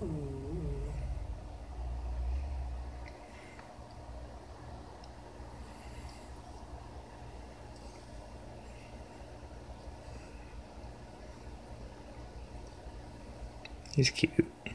He's cute.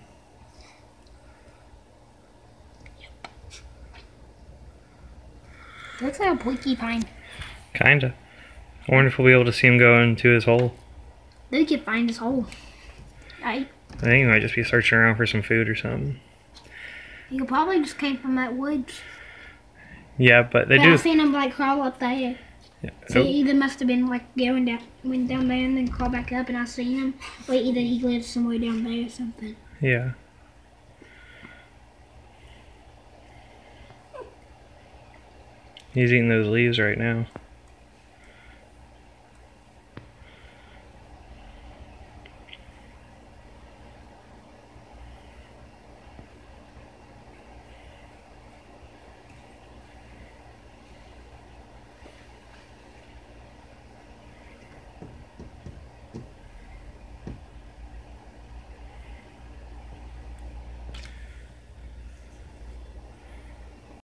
Looks like a porcupine. Kinda. I wonder if we'll be able to see him go into his hole. They could find his hole. Right? I think he might just be searching around for some food or something. He probably just came from that woods. Yeah, but they But do. I seen him like crawl up there. Yeah. So he either must have been like went down there and then crawl back up, and I seen him. Or either he lived somewhere down there or something. Yeah. He's eating those leaves right now.